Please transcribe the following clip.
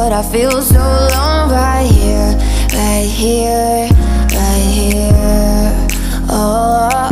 but I feel so alone right here, right here, right here. Oh,